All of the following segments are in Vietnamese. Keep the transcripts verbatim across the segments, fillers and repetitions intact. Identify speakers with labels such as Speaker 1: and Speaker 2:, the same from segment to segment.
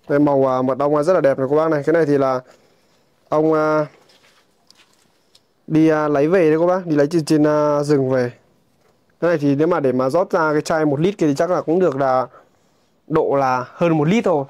Speaker 1: Đây, màu à, mật ong rất là đẹp này cô bác này. Cái này thì là ông à, đi à, lấy về đấy cô bác, đi lấy trên, trên à, rừng về. Cái này thì nếu mà để mà rót ra cái chai một lít kia thì chắc là cũng được là độ là hơn một lít thôi.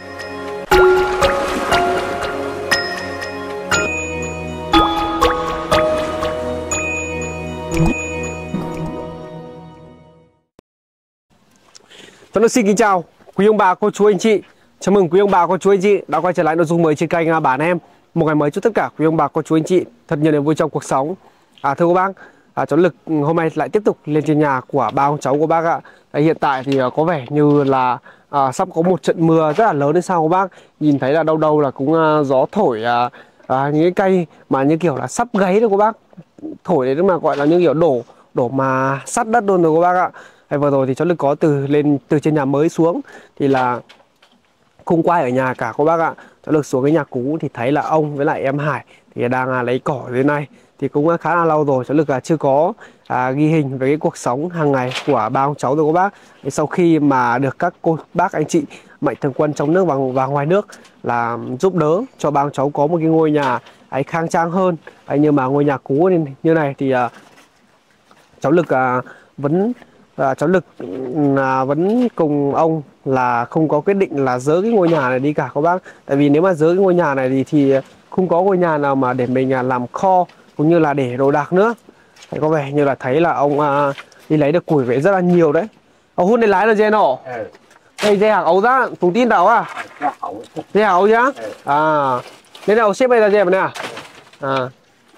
Speaker 1: Tôi xin kính chào quý ông bà, cô chú, anh chị. Chào mừng quý ông bà, cô chú, anh chị đã quay trở lại nội dung mới trên kênh à, Bản Em. Một ngày mới chúc tất cả quý ông bà, cô chú, anh chị thật nhiều niềm vui trong cuộc sống. À, thưa cô bác, à, cháu Lực hôm nay lại tiếp tục lên trên nhà của ba ông cháu của bác ạ. À, hiện tại thì à, có vẻ như là à, sắp có một trận mưa rất là lớn đến sao cô bác. Nhìn thấy là đâu đâu là cũng à, gió thổi à, à, những cái cây mà như kiểu là sắp gáy rồi cô bác. Thổi đấy mà gọi là như kiểu đổ đổ mà sát đất luôn rồi cô bác ạ. Hay vừa rồi thì cháu Lực có từ lên từ trên nhà mới xuống thì là không có ai ở nhà cả cô bác ạ. Cháu Lực xuống cái nhà cũ thì thấy là ông với lại em Hải thì đang à, lấy cỏ dưới này, thì cũng khá là lâu rồi cháu Lực à, chưa có à, ghi hình về cái cuộc sống hàng ngày của ba ông cháu rồi cô bác. Thì sau khi mà được các cô bác anh chị mạnh thường quân trong nước và, và ngoài nước là giúp đỡ cho ba ông cháu có một cái ngôi nhà ấy khang trang hơn ấy, nhưng mà ngôi nhà cũ nên như này thì à, cháu Lực à, vẫn à, cháu Lực à, vẫn cùng ông là không có quyết định là dỡ cái ngôi nhà này đi cả các bác. Tại vì nếu mà dỡ cái ngôi nhà này thì, thì không có ngôi nhà nào mà để mình à, làm kho cũng như là để đồ đạc nữa. Đấy, có vẻ như là thấy là ông à, đi lấy được củi về rất là nhiều đấy. Ông hút này lái là dê nọ.
Speaker 2: Ừ.
Speaker 1: Đây dê hàng ấu ra, tùng tin đâu à? Dê hàng ấu chứ? À, nên nào xếp đây là dê mà nè. À.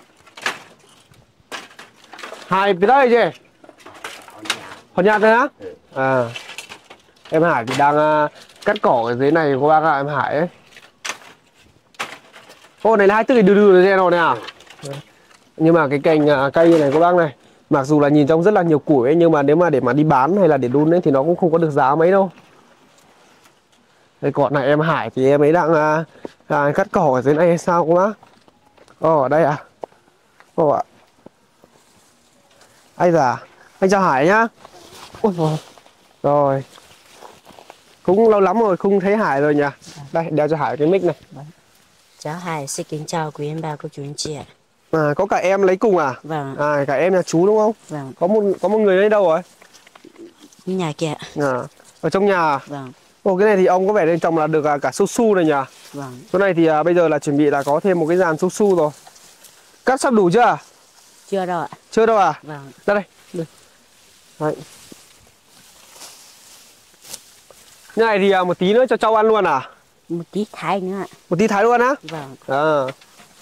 Speaker 1: Hai cái đây dê. Còn nhà thôi á? À, em Hải thì đang uh, cắt cỏ ở dưới này cô bác ạ, em Hải ấy. Ô này là hai mươi tư cái đừ đừ này rồi nè à? Nhưng mà cái cành uh, cây này cô bác này, mặc dù là nhìn trông rất là nhiều củi ấy, nhưng mà nếu mà để mà đi bán hay là để đun ấy thì nó cũng không có được giá mấy đâu. Đây còn này em Hải thì em ấy đang uh, uh, cắt cỏ ở dưới này hay sao cô bác? Ồ ở đây à? Ồ ạ. Anh già, anh chào Hải nhá. Ôi trời. Rồi. Cũng lâu lắm rồi không thấy Hải rồi nhỉ. Đây đeo cho Hải cái mic này.
Speaker 3: Cháu Hải xin kính chào quý anh bà cô chú anh chị ạ.
Speaker 1: À, có cả em lấy cùng à?
Speaker 3: Vâng.
Speaker 1: À, cả em nhà chú đúng không?
Speaker 3: Vâng.
Speaker 1: Có một có một người lấy đâu rồi?
Speaker 3: Nhà kìa.
Speaker 1: À, ở trong nhà.
Speaker 3: Vâng.
Speaker 1: Ồ cái này thì ông có vẻ bên trong là được cả su su này nhỉ?
Speaker 3: Vâng.
Speaker 1: Chỗ này thì à, bây giờ là chuẩn bị là có thêm một cái dàn su su rồi. Cắt sắp đủ chưa?
Speaker 3: Chưa đâu ạ.
Speaker 1: Chưa đâu à?
Speaker 3: Vâng.
Speaker 1: Ra đây. Đây. Đấy. Cái này thì à, một tí nữa cho cháu ăn luôn à?
Speaker 3: Một tí thái nữa ạ.
Speaker 1: Một tí thái luôn á?
Speaker 3: Vâng.
Speaker 1: À.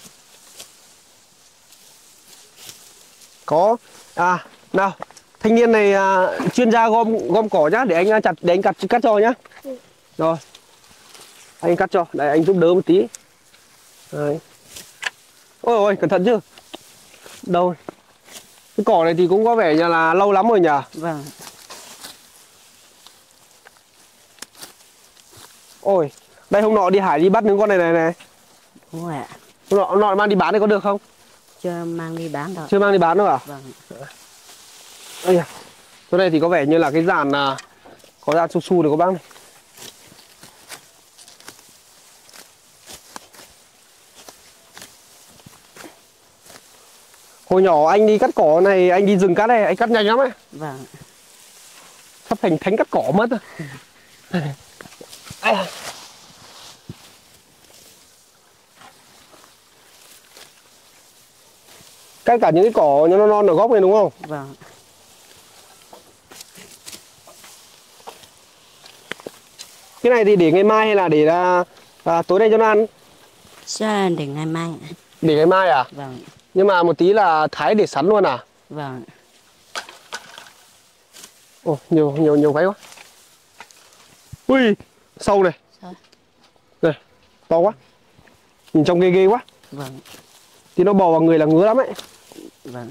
Speaker 1: Có. À, nào. Thanh niên này à, chuyên gia gom gom cỏ nhá, để anh à, chặt để anh cắt cắt cho nhá. Ừ. Rồi. Anh cắt cho, đây anh giúp đỡ một tí. Đấy. Ôi ôi, cẩn thận chứ. Đâu. Cái cỏ này thì cũng có vẻ như là lâu lắm rồi nhỉ?
Speaker 3: Vâng.
Speaker 1: Ôi, đây hôm nọ đi Hải đi bắt những con này này này.
Speaker 3: Đúng rồi ạ.
Speaker 1: Hôm nọ, hôm nọ mang đi bán thì có được không?
Speaker 3: Chưa mang đi bán đâu.
Speaker 1: Chưa mang đi bán đâu à?
Speaker 3: Vâng.
Speaker 1: Ây da. Chỗ này thì có vẻ như là cái dàn à, có dàn su su được các bác này. Hồi nhỏ anh đi cắt cỏ này, anh đi rừng cắt này, anh cắt nhanh lắm ấy.
Speaker 3: Vâng.
Speaker 1: Sắp thành thánh cắt cỏ mất rồi. Cắt cả những cái cỏ non non ở góc này đúng không?
Speaker 3: Vâng.
Speaker 1: Cái này thì để ngày mai hay là để là à, tối nay cho nó ăn?
Speaker 3: Cho để ngày mai ạ.
Speaker 1: Để ngày mai à?
Speaker 3: Vâng.
Speaker 1: Nhưng mà một tí là thái để sắn luôn à?
Speaker 3: Vâng.
Speaker 1: Ồ, nhiều nhiều nhiều cái quá. Ui, sâu này.
Speaker 3: Sao?
Speaker 1: Này, to quá. Nhìn trông ghê ghê quá.
Speaker 3: Vâng.
Speaker 1: Thì nó bò vào người là ngứa lắm ấy.
Speaker 3: Vâng.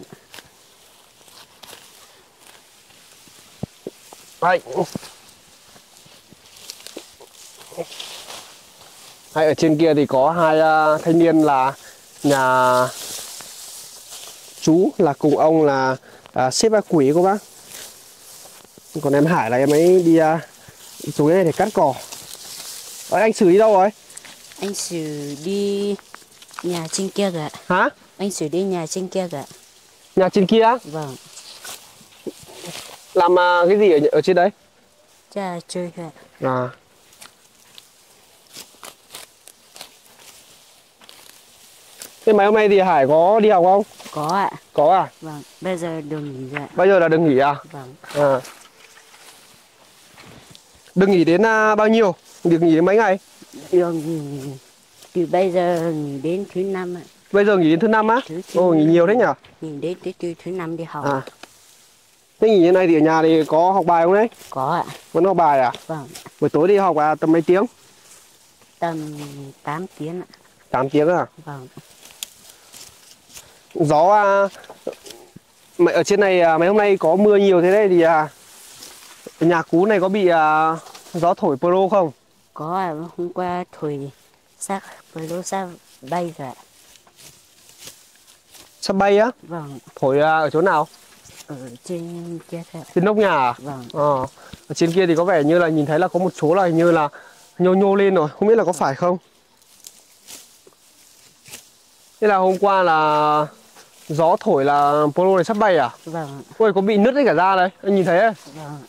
Speaker 1: Đây. Hay ở trên kia thì có hai uh, thanh niên là nhà chú là cùng ông là uh, xếp ra củi cô bác. Còn em Hải là em ấy đi uh, xuống đây để cắt cỏ. Ờ, anh Sử đi đâu rồi?
Speaker 3: Anh Sử đi nhà trên kia rồi ạ.
Speaker 1: Hả?
Speaker 3: Anh Sử đi nhà trên kia rồi ạ.
Speaker 1: Nhà trên kia á?
Speaker 3: Vâng.
Speaker 1: Làm uh, cái gì ở, ở trên đấy?
Speaker 3: Cha chơi thôi ạ.
Speaker 1: À. Thế mấy hôm nay thì Hải có đi học không?
Speaker 3: Có ạ.
Speaker 1: Có à?
Speaker 3: Vâng. Bây giờ đừng nghỉ rồi ạ.
Speaker 1: Bây giờ là đừng nghỉ à?
Speaker 3: Vâng.
Speaker 1: À. Đừng nghỉ đến uh, bao nhiêu? Được nghỉ đến mấy ngày?
Speaker 3: Đừng nghỉ từ bây giờ nghỉ đến thứ năm ạ.
Speaker 1: Bây giờ nghỉ đến thứ năm á? Ồ, nghỉ nhiều thế nhỉ?
Speaker 3: Nghỉ đến thứ tư thứ năm đi học.
Speaker 1: À. Thế nghỉ như này thì ở nhà thì có học bài không đấy?
Speaker 3: Có ạ.
Speaker 1: Vẫn học bài à?
Speaker 3: Vâng.
Speaker 1: Buổi tối đi học à, tầm mấy tiếng?
Speaker 3: Tầm tám tiếng ạ.
Speaker 1: tám tiếng à?
Speaker 3: Vâng.
Speaker 1: Gió à, mày ở trên này à, mấy hôm nay có mưa nhiều thế đấy thì à, nhà cú này có bị à, gió thổi pro không?
Speaker 3: Có ạ. Hôm qua thổi xác với lô xác bay rồi ạ.
Speaker 1: Sắp bay á?
Speaker 3: Vâng.
Speaker 1: Thổi à, ở chỗ nào?
Speaker 3: Ở trên kia thôi ạ.
Speaker 1: Trên nóc nhà à?
Speaker 3: Vâng.
Speaker 1: Ờ. Ở trên kia thì có vẻ như là nhìn thấy là có một số là hình như là nhô nhô lên rồi, không biết là có phải không? Thế là hôm qua là gió thổi là polo này sắp bay à?
Speaker 3: Vâng.
Speaker 1: Ôi, có bị nứt hết cả da đấy, anh nhìn thấy ấy.
Speaker 3: Vâng.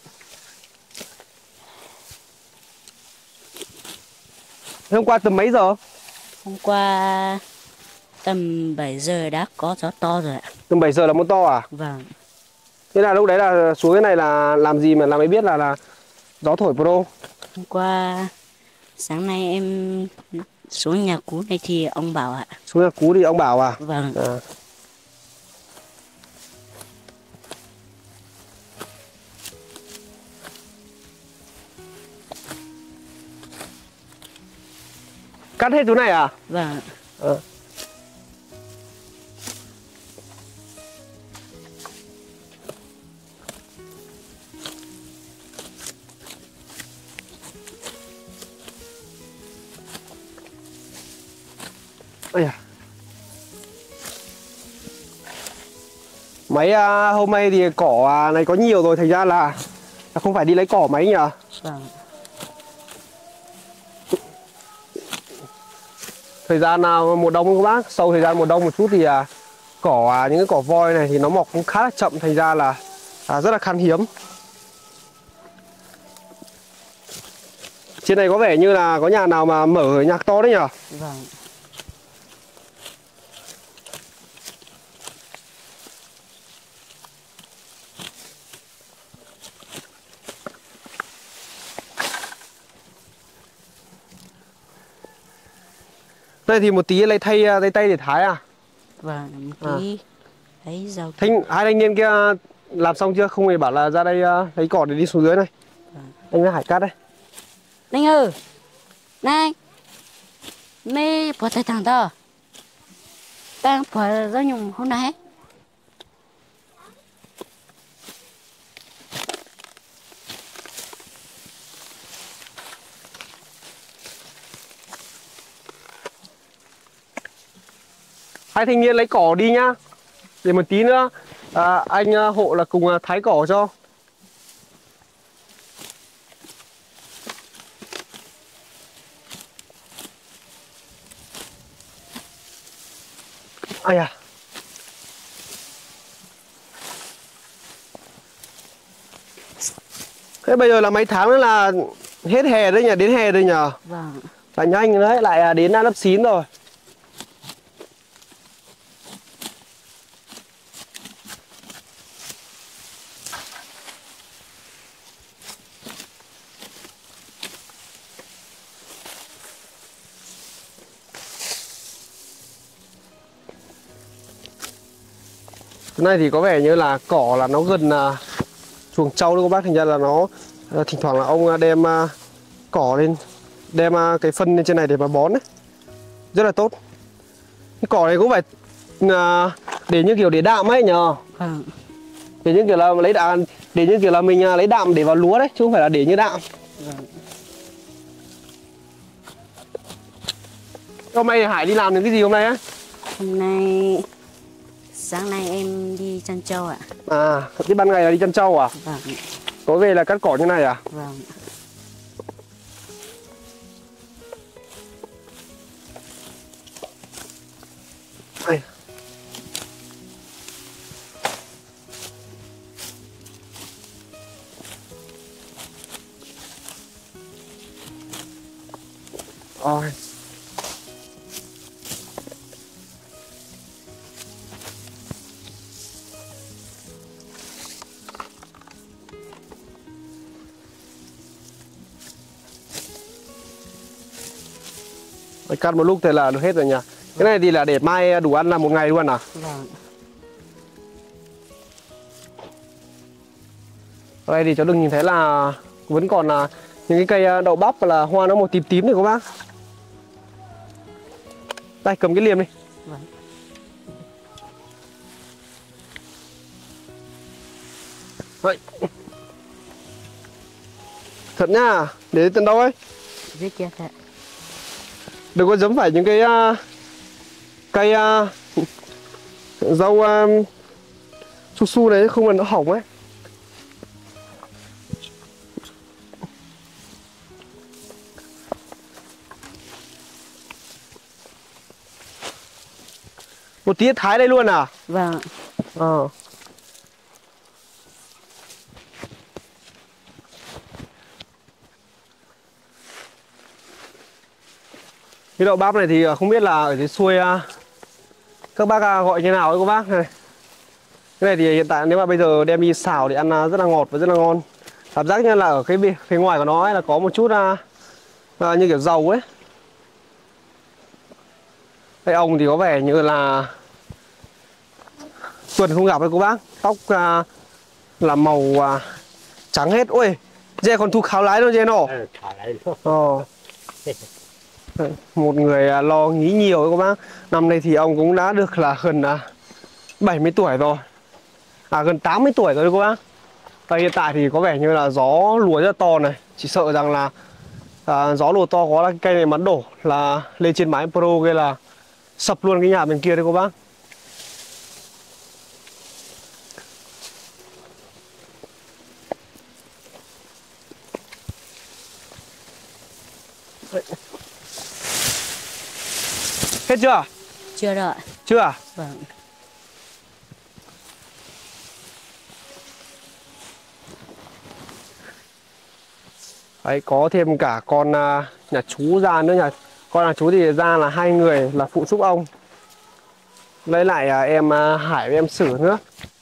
Speaker 1: Thế hôm qua tầm mấy giờ?
Speaker 3: Hôm qua tầm bảy giờ đã có gió to rồi ạ.
Speaker 1: Tầm bảy giờ là muốn to à?
Speaker 3: Vâng.
Speaker 1: Thế là lúc đấy là xuống cái này là làm gì mà làm ấy biết là là gió thổi pro?
Speaker 3: Hôm qua sáng nay em xuống nhà cũ này thì ông bảo ạ.
Speaker 1: Xuống nhà cú thì ông bảo à?
Speaker 3: Vâng.
Speaker 1: À. Cắt hết chỗ này à?
Speaker 3: Vâng.
Speaker 1: À. Ây da. Mấy à, hôm nay thì cỏ à, này có nhiều rồi, thành ra là, là không phải đi lấy cỏ mấy nhỉ?
Speaker 3: Vâng.
Speaker 1: Thời gian nào mùa đông các bác, sau thời gian mùa đông một chút thì à, cỏ à, những cái cỏ voi này thì nó mọc cũng khá là chậm, thành ra là à, rất là khan hiếm. Trên này có vẻ như là có nhà nào mà mở nhạc to đấy nhỉ?
Speaker 3: Vâng.
Speaker 1: Đây thì một tí lấy thay lấy tay để thái à?
Speaker 3: Vâng. Một tí lấy rau.
Speaker 1: Thanh, hai thanh niên kia làm xong chưa? Không hề bảo là ra đây uh, lấy cỏ để đi xuống dưới này.
Speaker 3: Vâng.
Speaker 1: Anh với Hải cắt đây.
Speaker 3: Linh ơi. Này. Mê bỏ tay thằng đó. Đang bỏ ra nhung hôm nay.
Speaker 1: Hai thanh niên lấy cỏ đi nhá. Để một tí nữa à, anh uh, hộ là cùng uh, thái cỏ cho. Ai à. Thế bây giờ là mấy tháng nữa là hết hè đấy nhỉ, đến hè rồi nhỉ?
Speaker 3: Vâng.
Speaker 1: Là nhanh đấy, lại đến lớp chín rồi. Cái này thì có vẻ như là cỏ là nó gần uh, chuồng trâu đấy các bác, thành ra là nó uh, thỉnh thoảng là ông đem uh, cỏ lên, đem uh, cái phân lên trên này để mà bón đấy, rất là tốt. Cái cỏ này cũng phải uh, để như kiểu để đạm ấy nhờ.
Speaker 3: Vâng.
Speaker 1: Để như kiểu là lấy đạm, để như kiểu là mình uh, lấy đạm để vào lúa đấy, chứ không phải là để như đạm.
Speaker 3: Vâng.
Speaker 1: Hôm nay Hải đi làm được cái gì hôm nay á?
Speaker 3: Hôm nay sáng nay em đi chăn trâu ạ.
Speaker 1: À, cái ban ngày là đi chăn trâu à?
Speaker 3: Vâng.
Speaker 1: Tối về là cắt cỏ như này à?
Speaker 3: Vâng.
Speaker 1: Đây. Rồi. Cắt một lúc thì là được hết rồi nhỉ. Cái này thì là để mai đủ ăn là một ngày luôn à?
Speaker 3: Vâng.
Speaker 1: Ở đây thì cháu đừng nhìn thấy là vẫn còn là những cái cây đậu bắp là hoa nó một tím tím này các bác. Đây cầm cái liềm đi.
Speaker 3: Vâng.
Speaker 1: Vậy. Thật nhá, để tận đâu ấy?
Speaker 3: Dưới kia thật.
Speaker 1: Đừng có giấm phải những cái uh, cây uh, rau uh, su su đấy không là nó hỏng ấy. Một tí thái đây luôn à?
Speaker 3: Vâng.
Speaker 1: Ờ. Cái đậu bắp này thì không biết là ở dưới xuôi các bác gọi như nào ấy các bác này. Cái này thì hiện tại nếu mà bây giờ đem đi xào thì ăn rất là ngọt và rất là ngon. Cảm giác như là ở cái phía ngoài của nó ấy là có một chút à, à, như kiểu dầu ấy. Cái ông thì có vẻ như là tuần không gặp đấy cô bác. Tóc à, là màu à, trắng hết. Ôi, dê còn thu kháo lái luôn dê nọ. Ờ. Một người lo nghĩ nhiều đấy các bác. Năm nay thì ông cũng đã được là gần bảy mươi tuổi rồi. À gần tám mươi tuổi rồi đấy các bác. Và hiện tại thì có vẻ như là gió lùa rất là to này. Chỉ sợ rằng là à, gió lùa to có là cây này bắn đổ là lên trên mái Pro kia là sập luôn cái nhà bên kia đấy các bác. Đấy. Hết chưa?
Speaker 3: Chưa rồi.
Speaker 1: Chưa à?
Speaker 3: Vâng.
Speaker 1: Đấy, có thêm cả con uh, nhà chú ra nữa nhà. Con nhà chú thì ra là hai người là phụ giúp ông. Lấy lại uh, em uh, Hải với em Sử nữa.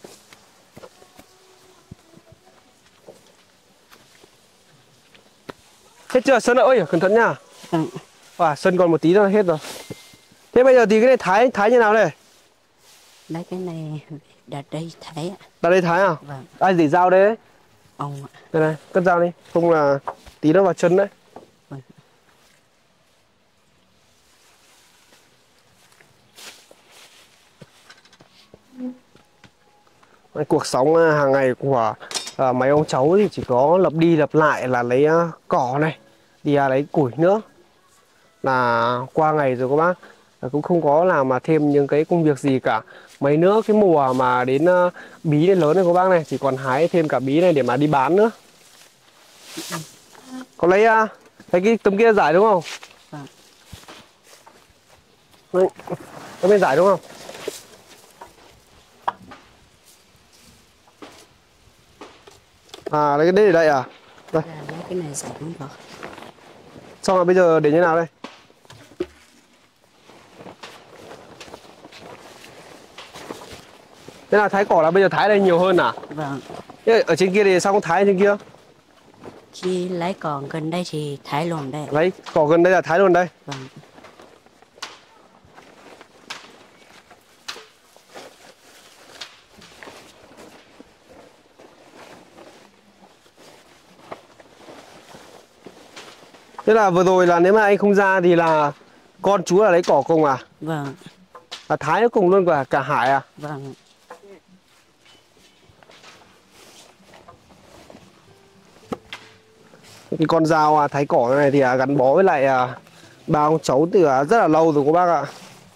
Speaker 1: Hết chưa Sơn ơi, cẩn thận nha.
Speaker 3: Ừ.
Speaker 1: À, Sơn còn một tí nữa hết rồi. Thế bây giờ thì cái này thái thái như nào đây?
Speaker 3: Lấy cái này đặt đây thái ạ.
Speaker 1: Đặt đây thái à?
Speaker 3: Vâng.
Speaker 1: Ai để dao đấy?
Speaker 3: Ông ạ.
Speaker 1: Đây này, cất dao đi, không là tí nó vào chân đấy.
Speaker 3: Vâng.
Speaker 1: Cái cuộc sống hàng ngày của à, mấy ông cháu thì chỉ có lặp đi lặp lại là lấy uh, cỏ này, đi uh, lấy củi nữa là qua ngày rồi các bác. À, cũng không có làm mà thêm những cái công việc gì cả. Mấy nữa cái mùa mà đến uh, bí này lớn này các bác này, chỉ còn hái thêm cả bí này để mà đi bán nữa. Có lấy uh, thấy cái tấm kia giải đúng không?
Speaker 3: Vâng.
Speaker 1: Đấy, tấm bên giải đúng không? À lấy cái đấy để đây à? Đây.
Speaker 3: Là lấy cái này giải đúng rồi.
Speaker 1: Xong rồi bây giờ để như nào đây? Thế là thái cỏ là bây giờ thái đây nhiều hơn à?
Speaker 3: Vâng.
Speaker 1: Thế ở trên kia thì sao không thái trên kia?
Speaker 3: Khi lấy còn gần đây thì thái luôn đây.
Speaker 1: Lấy cỏ gần đây là thái luôn đây.
Speaker 3: Vâng.
Speaker 1: Thế là vừa rồi là nếu mà anh không ra thì là con chú là lấy cỏ cùng à?
Speaker 3: Vâng.
Speaker 1: Là thái nó cùng luôn cả cả Hải à?
Speaker 3: Vâng.
Speaker 1: Cái con dao à, thái cỏ này thì à, gắn bó với lại à, ba ông cháu từ à, rất là lâu rồi các bác ạ.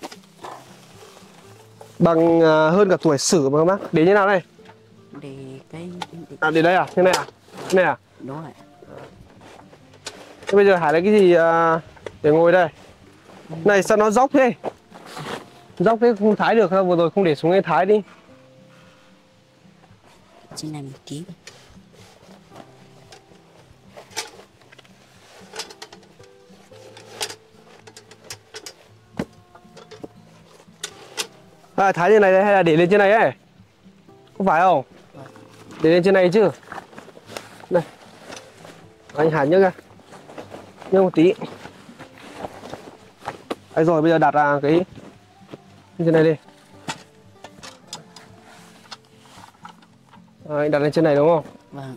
Speaker 1: Bằng à, hơn cả tuổi Sử mà các bác. Để như nào đây?
Speaker 3: Để cái để...
Speaker 1: À để đây à? Thế này à? Thế này à?
Speaker 3: Đúng rồi.
Speaker 1: Thế bây giờ Hải lấy cái gì à, để ngồi đây? Này sao nó dốc thế? Dốc thế không thái được đâu, vừa rồi không để xuống đây thái đi.
Speaker 3: Trên này một tí.
Speaker 1: À, thái trên này đây hay là để lên trên này ấy? Không phải không? Để lên trên này chứ. Đây. Anh Hải nhấc ra. Nhấc một tí. Đấy rồi, bây giờ đặt à, cái trên này đi. À, anh đặt lên trên này đúng không?
Speaker 3: Vâng.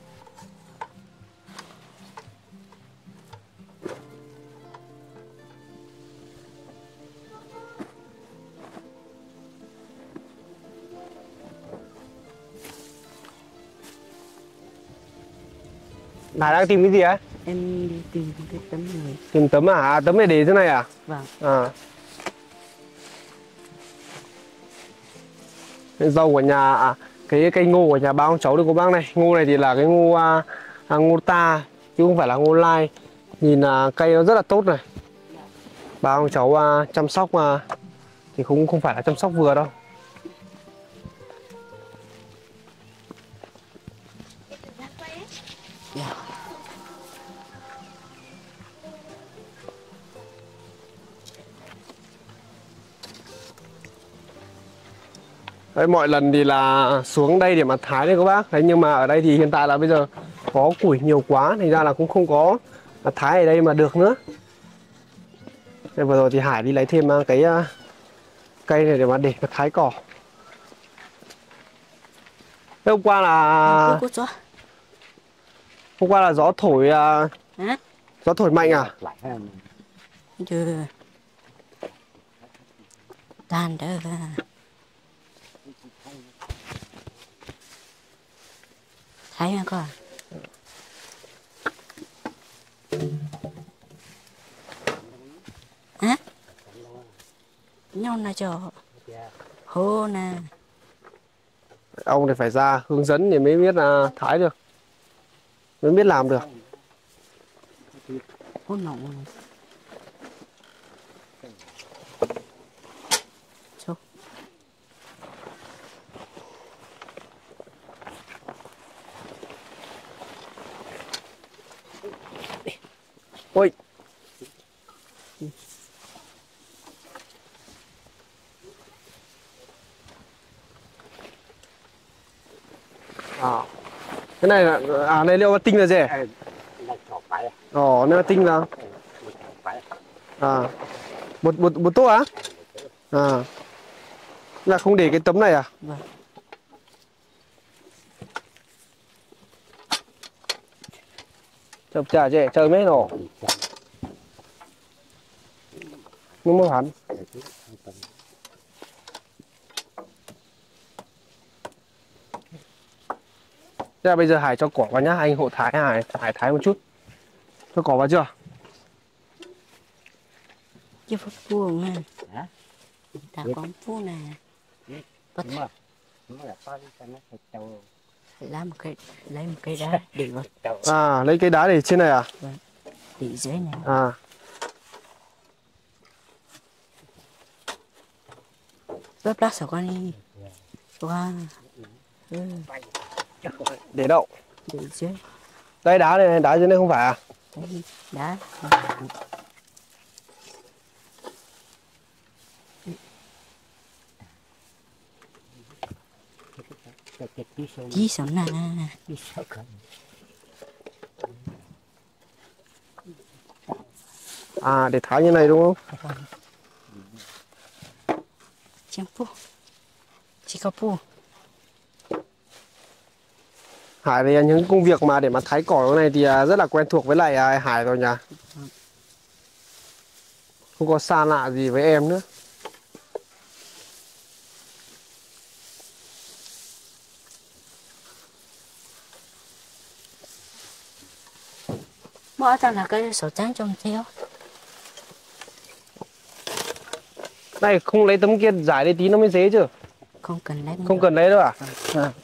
Speaker 1: Hải đang tìm cái gì ấy?
Speaker 3: Em đi tìm cái tấm này.
Speaker 1: Tìm tấm à? À, tấm này để thế này à?
Speaker 3: Vâng.
Speaker 1: À. Cái rau của nhà à, cái cây ngô của nhà ba ông cháu được cô bác này. Ngô này thì là cái ngô à, à, ngô ta chứ không phải là ngô lai. Nhìn à, cây nó rất là tốt này. Ba ông cháu à, chăm sóc mà thì cũng không phải là chăm sóc vừa đâu.
Speaker 3: Yeah.
Speaker 1: Đấy, mọi lần thì là xuống đây để mà thái đấy các bác. Đấy, nhưng mà ở đây thì hiện tại là bây giờ có củi nhiều quá, thành ra là cũng không có thái ở đây mà được nữa. Đây, vừa rồi thì Hải đi lấy thêm cái cây này để mà để mà thái cỏ. Thế hôm qua là
Speaker 3: Cô cho.
Speaker 1: hôm qua là gió thổi à,
Speaker 3: Hả?
Speaker 1: gió thổi mạnh à?
Speaker 3: Chưa. Tan đỡ. Thấy mà coi. Hả? Nhau nào cho hô nè.
Speaker 1: Ông thì phải ra hướng dẫn thì mới biết là thái được, mới biết làm được.
Speaker 3: Hô nọng. Chúc.
Speaker 1: Ôi. À. Cái này là à này liệu là tinh là gì? Ồ, nó là tinh là à một một một tô á? À. Là không để cái tấm này à?
Speaker 3: Vâng.
Speaker 1: Chụp trả trẻ chơi mấy nổ. Nó mua hẳn. Thế là bây giờ Hải cho cỏ vào nhá, anh hộ thái Hải, Hải thái một chút. Cho cỏ vào chưa?
Speaker 3: Chứ phút phu nè. Hả? Ta con phu nè. Bắt lấy một cái lấy một cái đá để vào.
Speaker 1: À, lấy cái đá để trên này à?
Speaker 3: Vâng. Để dưới này.
Speaker 1: À.
Speaker 3: Bớt lát sao con đi. Wow. Ừ.
Speaker 1: Để đậu.
Speaker 3: Để dưới.
Speaker 1: Đây đá này, đá dưới đây không phải à?
Speaker 3: Đấy, đá. Chí sống nè.
Speaker 1: À, để thái như này đúng không?
Speaker 3: Chẳng phu. Chỉ có phu.
Speaker 1: Hải thì những công việc mà để mà thái cỏ này thì rất là quen thuộc với lại Hải rồi nhỉ? Không có xa lạ gì với em nữa.
Speaker 3: Bỏ ra là cái sổ trắng trong theo.
Speaker 1: Này không lấy tấm kia giải đây tí nó mới dễ chứ.
Speaker 3: Không cần lấy.
Speaker 1: Không cần lấy đâu à? À. À.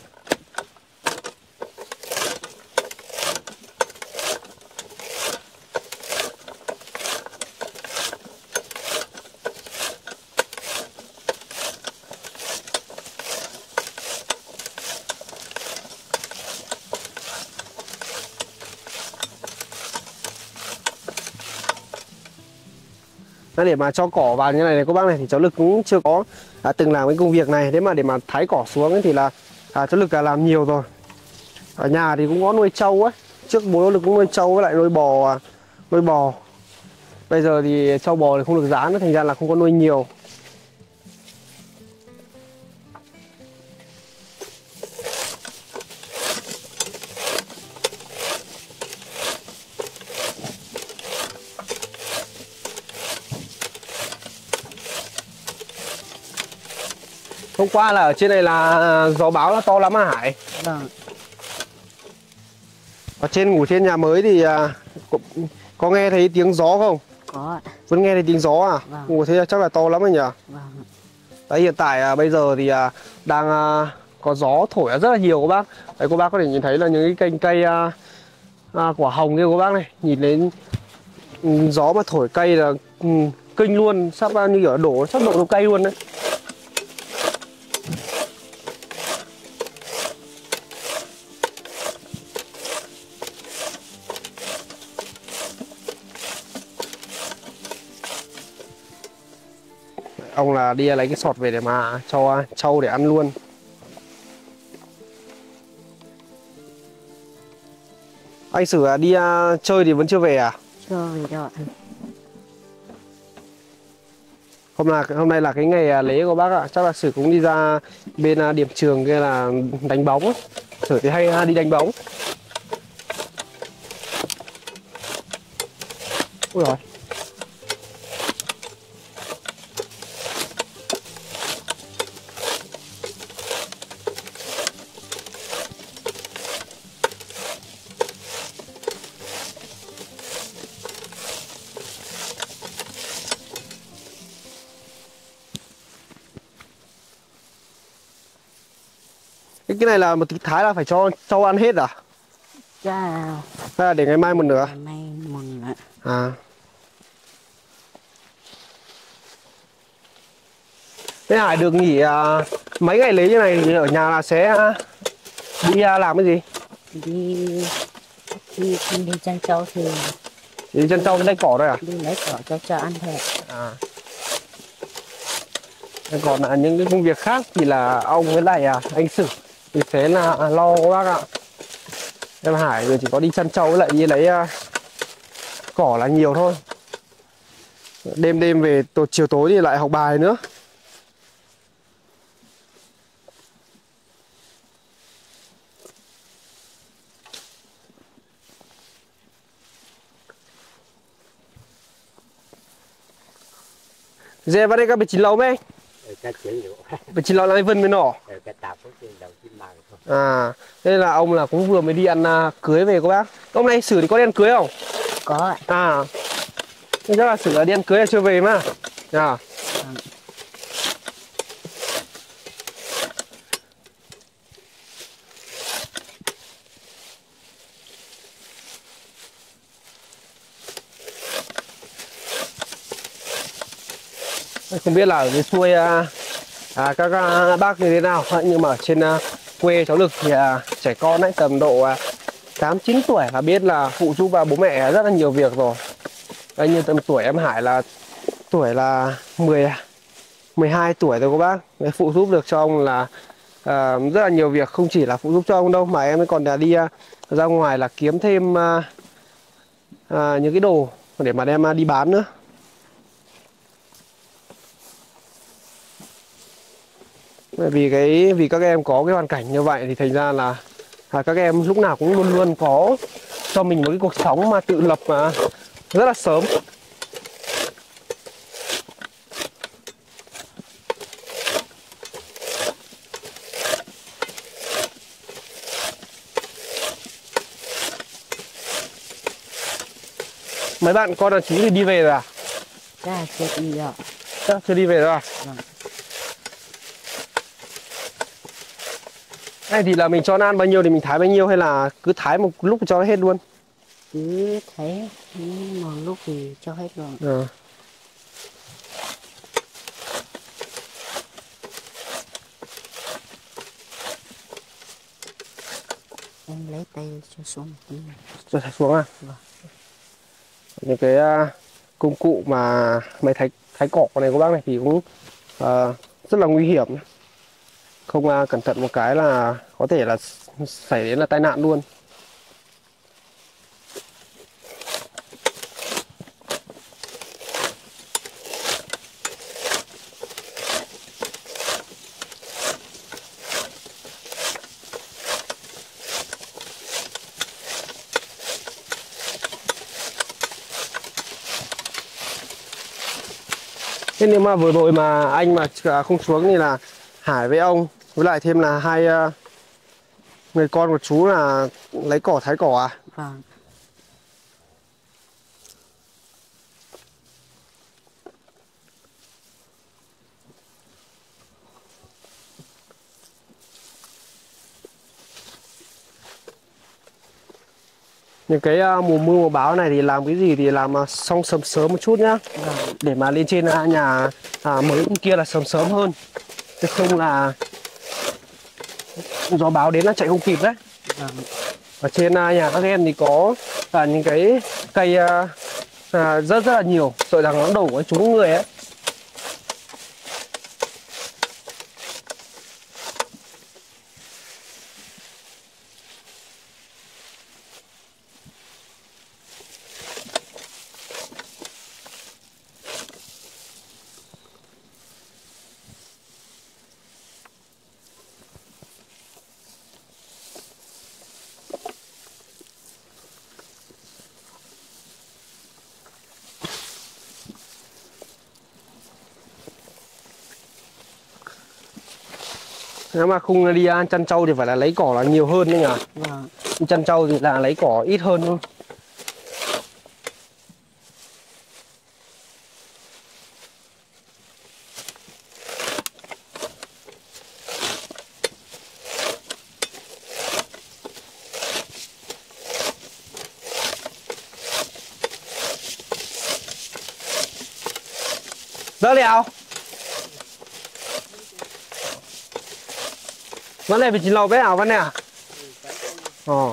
Speaker 1: Nó để mà cho cỏ vào như này này cô bác này thì cháu Lực cũng chưa có à, từng làm cái công việc này. Thế mà để mà thái cỏ xuống ấy thì là à, cháu Lực là làm nhiều rồi. Ở nhà thì cũng có nuôi trâu ấy. Trước bố cháu Lực cũng nuôi trâu với lại nuôi bò, nuôi bò. Bây giờ thì trâu bò thì không được giá nữa, thành ra là không có nuôi nhiều. Hôm qua là ở trên này là gió bão là to lắm à Hải?
Speaker 3: Vâng.
Speaker 1: Ở trên ngủ trên nhà mới thì à, có, có nghe thấy tiếng gió không?
Speaker 3: Có.
Speaker 1: Vẫn nghe thấy tiếng gió à?
Speaker 3: Vâng.
Speaker 1: Ngủ thế chắc là to lắm rồi nhỉ?
Speaker 3: Vâng.
Speaker 1: Đấy, hiện tại à, bây giờ thì à, đang à, có gió thổi rất là nhiều các bác. Đấy, cô bác có thể nhìn thấy là những cái cành cây à, à, quả hồng kia cô bác này. Nhìn đến ừ, gió mà thổi cây là ừ, kinh luôn, sắp à, như kiểu đổ, sắp đổ vào cây luôn đấy. Ông là đi lấy cái sọt về để mà cho trâu để ăn luôn. Anh Sử à, đi uh, chơi thì vẫn chưa về à?
Speaker 3: Chưa về đâu ạ.
Speaker 1: Hôm là hôm nay là cái ngày uh, lễ của bác ạ. Chắc là Sử cũng đi ra bên uh, điểm trường kia là đánh bóng. Sử thì hay uh, đi đánh bóng. Ui rồi. Cái cái này là một tí thái là phải cho trâu ăn hết à?
Speaker 3: Dạ.
Speaker 1: Hay là để ngày mai một nửa?
Speaker 3: Ngày mai một nửa.
Speaker 1: À. Thế Hải được nghỉ uh, mấy ngày lễ như này thì ở nhà là sẽ uh, đi uh, làm cái gì?
Speaker 3: Đi đi đi, đi chăn trâu thì
Speaker 1: Đi chân trâu lấy cỏ thôi à?
Speaker 3: đi lấy cỏ cho cho ăn thôi.
Speaker 1: À. Còn là những cái công việc khác thì là ông với lại à, anh Sử thì sẽ là lo các bác ạ. Em Hải rồi chỉ có đi chăn trâu với lại đi lấy uh, cỏ là nhiều thôi. Đêm đêm về tổ chiều tối thì lại học bài nữa. Dê vào đây các bị chín lâu mấy? Bị chín lâu là vân với nỏ. À, đây là ông là cũng vừa mới đi ăn uh, cưới về các bác. Hôm nay Sử thì có đi ăn cưới không?
Speaker 3: Có ạ.
Speaker 1: À, chắc là Sử là đi ăn cưới là chưa về mà. À. Không biết là ở dưới xuôi à, à, các à, bác như thế nào, nhưng mà ở trên à, quê cháu Lực thì à, trẻ con ấy tầm độ à, tám chín tuổi là biết là phụ giúp vào bố mẹ rất là nhiều việc rồi. Đây, như tầm tuổi em Hải là tuổi là mười, mười hai tuổi rồi các bác. Đấy, phụ giúp được cho ông là à, rất là nhiều việc, không chỉ là phụ giúp cho ông đâu mà em còn là đi à, ra ngoài là kiếm thêm à, à, những cái đồ để mà đem à, đi bán nữa. Vì cái vì các em có cái hoàn cảnh như vậy thì thành ra là à, các em lúc nào cũng luôn luôn có cho mình một cái cuộc sống mà tự lập mà rất là sớm. Mấy bạn con là chú thì đi về rồi à?
Speaker 3: Dạ chưa đi rồi.
Speaker 1: Chắc chưa đi về rồi à?
Speaker 3: Vâng.
Speaker 1: Này thì là mình cho nó ăn bao nhiêu thì mình thái bấy nhiêu hay là cứ thái một lúc cho nó hết luôn?
Speaker 3: Cứ thấy một lúc thì cho hết luôn.
Speaker 1: À.
Speaker 3: Em lấy tay cho xuống một tí.
Speaker 1: Cho thả xuống à?
Speaker 3: Vâng.
Speaker 1: Những cái uh, công cụ mà máy thái thái cỏ này các bác này thì cũng uh, rất là nguy hiểm. Không uh, cẩn thận một cái là có thể là xảy đến là tai nạn luôn. Thế nếu mà vừa rồi mà anh mà không xuống thì là Hải với ông với lại thêm là hai uh, người con của chú là lấy cỏ thái cỏ à?
Speaker 3: Vâng.
Speaker 1: Những cái uh, mùa mưa mùa bão này thì làm cái gì thì làm uh, xong sớm sớm một chút nhá.
Speaker 3: Vâng.
Speaker 1: Để mà lên trên uh, nhà uh, mới bên kia là sớm sớm hơn. Chứ không là gió bão đến là chạy không kịp đấy.
Speaker 3: Vâng.
Speaker 1: Ở trên uh, nhà các em thì có uh, những cái cây uh, uh, rất rất là nhiều, sợ rằng nó đổ vào trúng người ấy. Nếu mà không đi ăn chăn trâu thì phải là lấy cỏ là nhiều hơn đấy nhỉ.
Speaker 3: Vâng.
Speaker 1: Chăn trâu thì là lấy cỏ ít hơn thôi. Dỡ lèo. Vấn này phải chín lầu bé ảo vấn này à? Ờ.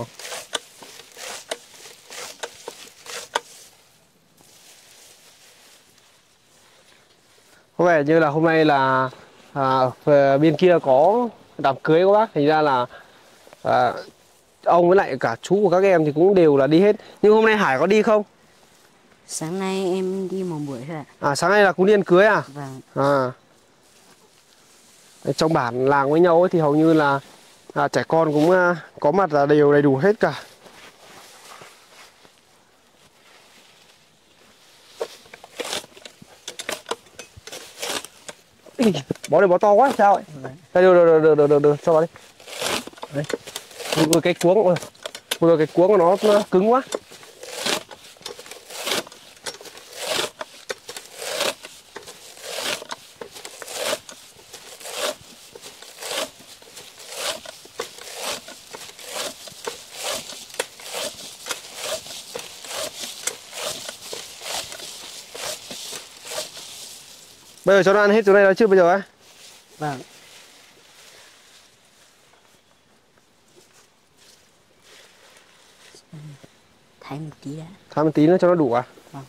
Speaker 1: Có vẻ như là hôm nay là à, bên kia có đám cưới các bác, thành ra là à, ông với lại cả chú của các em thì cũng đều là đi hết. Nhưng hôm nay Hải có đi không?
Speaker 3: Sáng nay em đi một buổi thôi ạ.
Speaker 1: À sáng nay là cũng đi ăn cưới à?
Speaker 3: Vâng.
Speaker 1: À. Trong bản làng với nhau ấy thì hầu như là à, trẻ con cũng à, có mặt là đều đầy đủ hết cả. Ý, bó này bó to quá sao ấy? Đây được được được được được được cho vào đi. Đấy. Ui, cái cuống ui, cái cuống của nó, nó cứng quá. Bây giờ cho nó ăn hết chỗ này đó chứ bây giờ ấy.
Speaker 3: Vâng. Thái một tí đã.
Speaker 1: Thái một tí nữa cho nó đủ à?
Speaker 3: Vâng.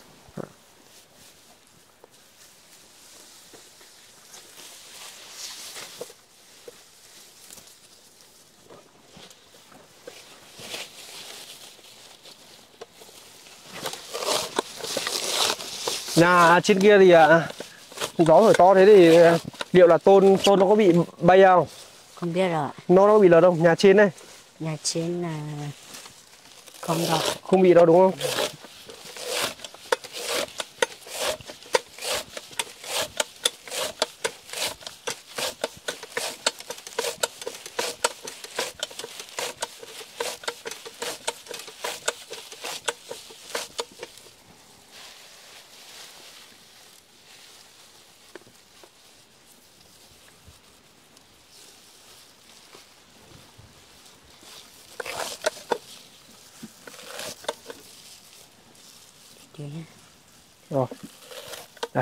Speaker 1: Nhà trên kia thì à, gió thổi to thế thì liệu là tôn tôn nó có bị bay không?
Speaker 3: Không biết rồi.
Speaker 1: Nó nó có bị lật không? Nhà trên này.
Speaker 3: Nhà trên là không đâu.
Speaker 1: Không bị đâu đúng không? Rồi. Đây.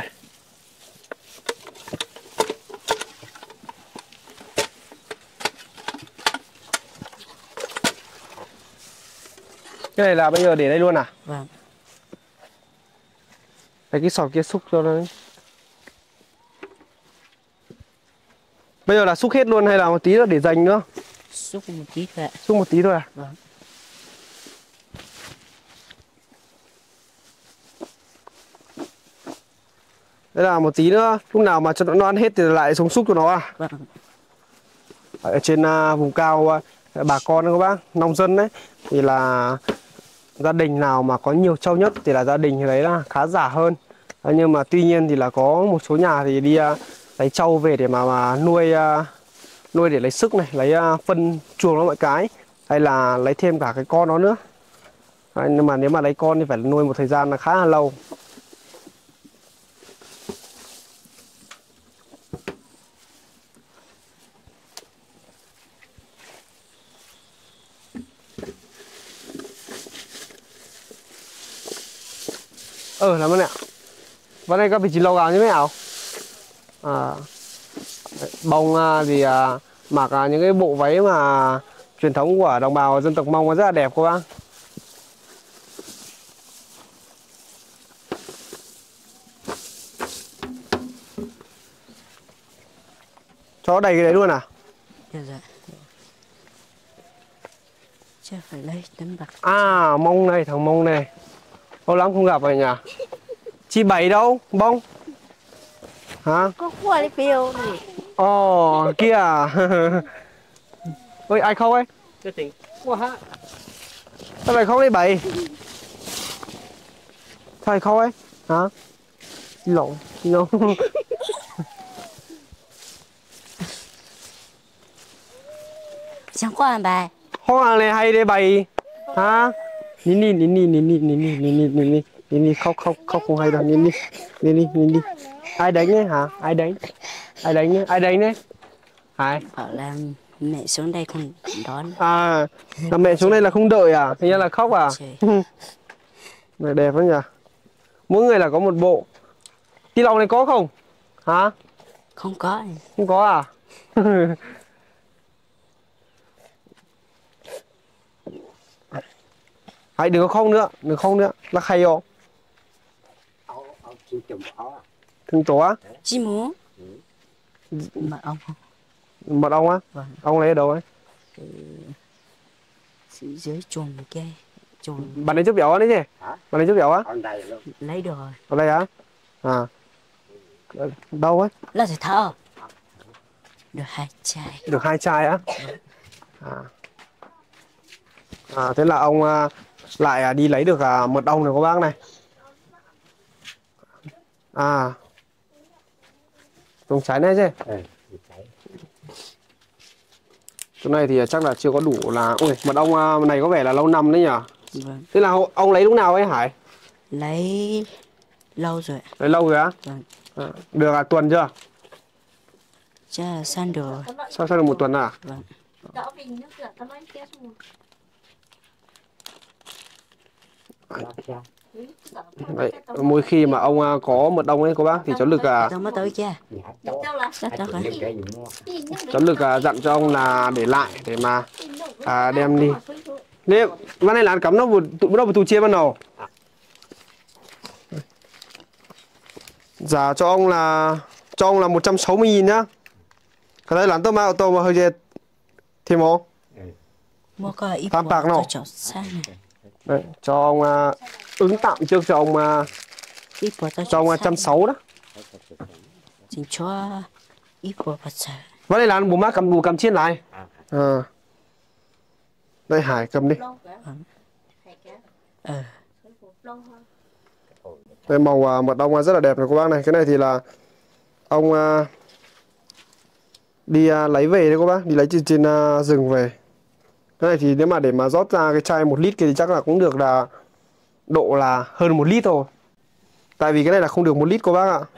Speaker 1: Cái này là bây giờ để đây luôn à?
Speaker 3: Vâng.
Speaker 1: Lấy cái sọt kia xúc cho nó. Bây giờ là xúc hết luôn hay là một tí nữa để dành nữa?
Speaker 3: Xúc một tí thôi ạ.
Speaker 1: Xúc một tí thôi à?
Speaker 3: Vâng.
Speaker 1: Đây là một tí nữa, lúc nào mà cho nó ăn hết thì lại xuống xúc cho nó à?
Speaker 3: Vâng.
Speaker 1: Ở trên uh, vùng cao uh, bà con các bác, nông dân đấy thì là gia đình nào mà có nhiều trâu nhất thì là gia đình đấy là khá giả hơn. À, nhưng mà tuy nhiên thì là có một số nhà thì đi uh, lấy trâu về để mà, mà nuôi uh, nuôi để lấy sức này, lấy uh, phân chuồng nó mọi cái, hay là lấy thêm cả cái con nó nữa. À, nhưng mà nếu mà lấy con thì phải nuôi một thời gian là khá là lâu. Ờ làm ơn ạ. Vào đây các vị trí lầu gạo như thế nào? À, bông thì à, mặc à, những cái bộ váy mà truyền thống của đồng bào dân tộc Mông rất là đẹp các bác. Cho đầy cái đấy luôn à?
Speaker 3: Dạ dạ. Chắc phải lấy tấm bạc.
Speaker 1: À Mông này, thằng Mông này. Lâu lắm không gặp rồi nhỉ? Chị Bảy đâu? Bông? Hả?
Speaker 3: Có qua đi phiêu này.
Speaker 1: Ồ, kia à? Ôi, ai khóc ấy?
Speaker 2: Cái tình quá hả?
Speaker 1: Sao lại khóc đấy Bảy? Sao lại khóc ấy? Hả? Xin lỗi, xin lỗi.
Speaker 3: Chẳng qua hả bà?
Speaker 1: Hoa này hay đấy Bảy. Hả? Nhìn đi, nhìn đi, nhìn đi, nhìn đi, nhìn đi, nhìn đi, nhìn đi, khóc, khóc, khóc không hay đâu, nhìn đi, nhìn đi, nhìn đi. Ai đánh đấy hả? Ai đánh? Ai đánh đấy? Ai đánh đấy? Ai?
Speaker 3: Bảo là mẹ xuống đây không đón.
Speaker 1: À, là mẹ xuống đây là không đợi à? Thế là khóc à? Này đẹp lắm nhỉ? Mỗi người là có một bộ. Tí lòng này có không? Hả?
Speaker 3: Không có.
Speaker 1: Không có à? Hãy đừng có không nữa, đừng không nữa. Là khay không? Thương tổ á?
Speaker 3: Chị muốn. Mật ong không?
Speaker 1: Mật ong á?
Speaker 3: Vâng.
Speaker 1: Ông lấy ở đâu ấy?
Speaker 3: Dưới chuồng kia. Chuồng.
Speaker 1: Bạn ấy giúp béo đấy chứ? Hả? Bạn ấy giúp béo á?
Speaker 3: Lấy được rồi.
Speaker 1: Ở đây á? À. Đâu ấy?
Speaker 3: Là thử thở. Được hai chai.
Speaker 1: Được hai chai á? À. À thế là ông uh, lại uh, đi lấy được uh, mật ong này các bác này. À. Dùng trái này chứ? Ừ, chỗ này thì chắc là chưa có đủ là... Ui, mật ong uh, này có vẻ là lâu năm đấy nhỉ?
Speaker 3: Vâng.
Speaker 1: Thế là ông lấy lúc nào ấy Hải?
Speaker 3: Lấy lâu rồi.
Speaker 1: Lấy lâu rồi á?
Speaker 3: Vâng.
Speaker 1: À, được à, tuần chưa?
Speaker 3: Chắc san được.
Speaker 1: Sao sao được một tuần à?
Speaker 3: Vâng.
Speaker 1: Đấy, mỗi khi mà ông uh, có mật ong ấy cô bác thì cháu lực uh,
Speaker 3: Tao mới tới chưa? Sắp tới rồi.
Speaker 1: cháu lực uh, dặn cho ông là để lại để mà uh, đem đi. Nênวันnày là cắm nó vừa tụ nó vừa tụ chia ban đầu. Giá cho ông là cho ông là một trăm sáu mươi nghìn nhá. Cái đấy là tôi mà tôi mà hơi dệt thêm không?
Speaker 3: Mua coi ít
Speaker 1: Tam bạc nào?
Speaker 3: cho sang này.
Speaker 1: Đấy, cho ông uh, ứng tạm trước cho ông uh,
Speaker 3: Ít bò tao
Speaker 1: cho ông một trăm sáu mươi đó.
Speaker 3: Chính cho ít bò bật sợ.
Speaker 1: Vấn này là bố má cầm bù cầm chiên lại. À. Đây Hải cầm đi.
Speaker 3: Ờ.
Speaker 1: Đây màu uh, mật ong rất là đẹp này cô bác này. Cái này thì là ông uh, đi uh, lấy về đấy cô bác, đi lấy trên, trên uh, rừng về. Cái này thì nếu mà để mà rót ra cái chai một lít kia thì chắc là cũng được là độ là hơn một lít thôi. Tại vì cái này là không được một lít cô bác ạ.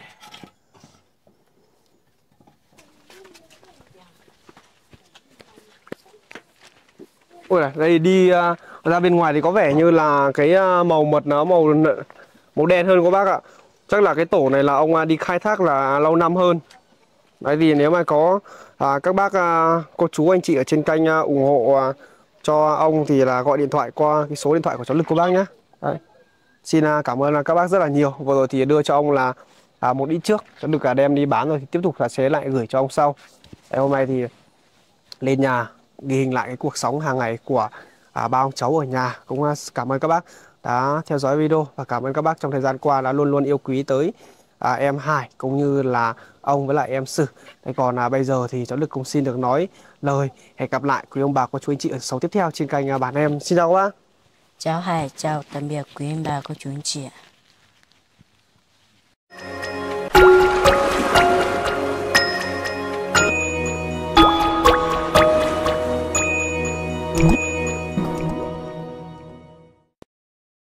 Speaker 1: Ôi này, đây đi uh, ra bên ngoài thì có vẻ như là cái uh, màu mật nó màu màu đen hơn cô bác ạ. Chắc là cái tổ này là ông uh, đi khai thác là lâu năm hơn. Đấy thì nếu mà có uh, các bác uh, cô chú anh chị ở trên kênh uh, ủng hộ uh, cho ông thì là gọi điện thoại qua cái số điện thoại của cháu Lực cô bác nhé. Đấy. Xin à, cảm ơn các bác rất là nhiều. Vừa rồi thì đưa cho ông là à, một ít trước, cho được cả đem đi bán rồi thì tiếp tục là sẽ lại gửi cho ông sau. Đấy, hôm nay thì lên nhà ghi hình lại cái cuộc sống hàng ngày của à, ba ông cháu ở nhà. Cũng à, cảm ơn các bác đã theo dõi video và cảm ơn các bác trong thời gian qua đã luôn luôn yêu quý tới à, em Hải cũng như là ông với lại em Sử. Thế còn à, bây giờ thì cháu Lực cũng xin được nói lời hẹn gặp lại quý ông bà cô chú anh chị ở số tiếp theo trên kênh à, Bản Em. Xin chào các bác.
Speaker 3: Chào Hải, chào tạm biệt quý anh bà cô chú anh chị ạ.